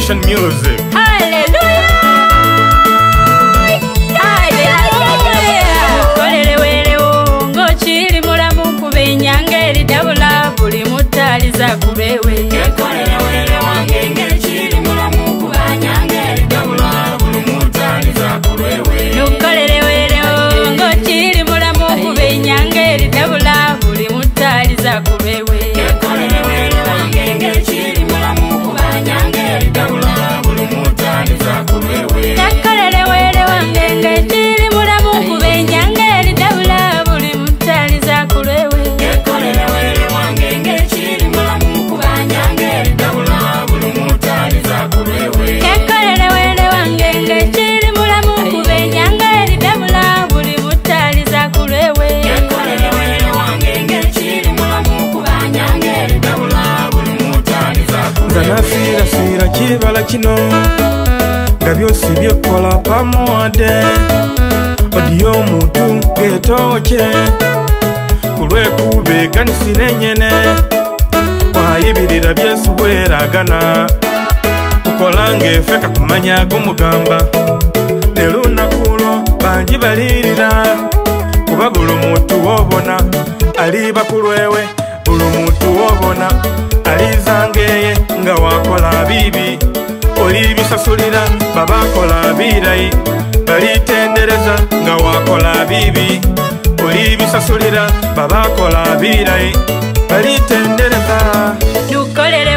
Nation music. Hallelujah. Chiri mulamu kubenyangeri dabula buli mutaliza Kulwewe. Ekolele wange ngechiri mulamu kubanyangeri dabula buli mutaliza Kulwewe. Nukolele ngo chiri mulamu kubenyangeri dabula buli mutaliza Kulwewe. Ekolele wange ngechiri mulamu kubanyangeri dabula buli mutaliza Kulwewe. Ekolele wange ngechiri mulamu kubenyangeri dabula buli mutaliza Kulwewe. Ekolele wange ngechiri mulamu kubanyangeri dabula buli mutaliza Kulwewe. Ekolele wange ngechiri mulamu kubenyangeri dabula buli mutaliza Kulwewe. Ekolele wange ngechiri mulamu kubanyangeri dabula buli mutaliza Kulwewe. Sira kibala kino nga byosi byekola pamoade odiyo muntu getoche Kulwekube ganisire nyene wayibirira byesu bweragana ukolange feka kumanya gumugamba nelunakulo banji balirira kuba buli muntu wobona aliba Kulwewe buli muntu wobona Aliza ngeye nga wakola bibi olibisasulira babakola birayi balitendereza nga wakola bibi olibisasulira babakola birayi balitendereza. Nukolele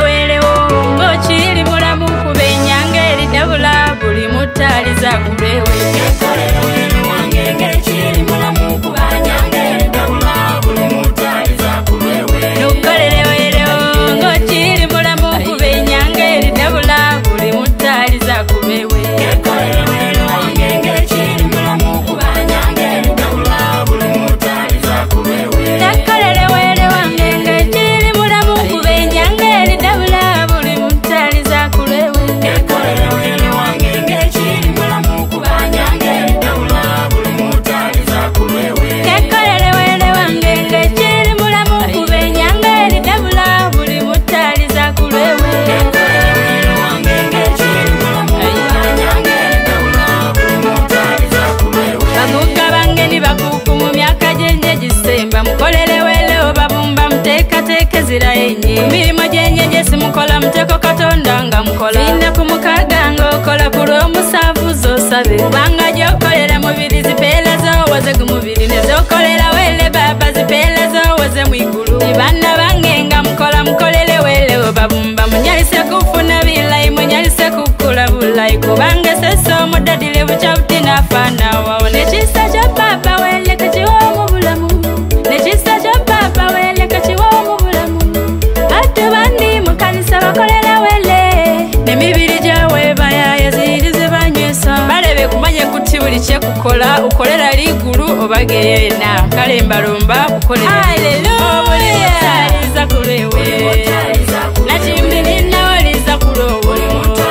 ngo chiri mulamu kubenyangeri dabula buli mutaliza Kulwewe. Ekolele wange ngechiri mulamu kubanyangeri dabula buli mutaliza Kulwewe. Nukolele ngo chiri mulamu kubenyangeri dabula buli mutaliza Kulwewe. Ekolele wange ngechiri mulamu kubanyangeri dabula buli mutaliza Kulwewe. Ekolele wange ngechiri mulamu kubenyangeri dabula buli mutaliza Kulwewe. Ekolele wange ngechiri mulamu kubanyangeri dabula buli mutaliza Kulwewe. Ekolele wange ngechiri mulamu kubenyangeri dabula buli mutaliza Kulwewe. Ekolele wange ngechiri mulamu kubanyangeri dabula buli mutaliza Kulwewe. Bavuga bangeni bakuku mu myaka gyenye gisemba mukolele wele babumba muteka zira enye mirimo gyenye gyesi mukola muteko Katonda nga mukola ina kumukaga nga okola kulwa omusavu zosabe kubanga gyokolera mubiri zipeela zowoze gumubiri nezokolera wele baba zipeela zowoze mwigulu ibana bange nga mukolele wele babumba munyalise kufuna bilayi munyalise kukula bulayi kubanga seso mudadile bucha butina fana wawo nekisa kya papa wele kachiwa mu bulamu nekisa kya papa wele kachiwa mu bulamu batu bandi mukanisa bakolera wele nemibiri gyawe bayaye zirize banywesa balebe kumanye kuti buli kyekukola ukolera ligulu obageyena kale mbalomba ukolera. Hallelujah. Aliza Kulwewe nachimbini nawaliza Kulwewe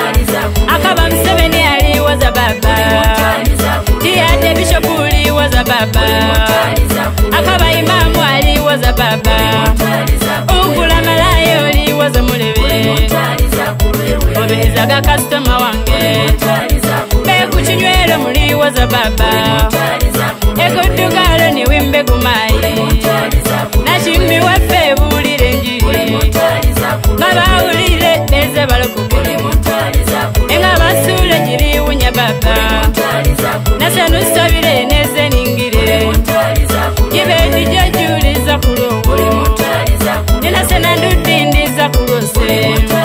akaba Museveni aliwaza baba Diade Bishop aliwaza baba akaba Imamu aliwaza baba Ugula Malayo aliwaza mulebe obezaga customer wange bekuchinywelo muliwaza baba egodugalo ni wimbe gumayi nachimbi waffe bulire njiri ngabawulire neze balokukule enga basule njiri wunya baba nasenusabire neze ningire jibedi jajuliza Kulwewe nenasena ndudindiza Kulwose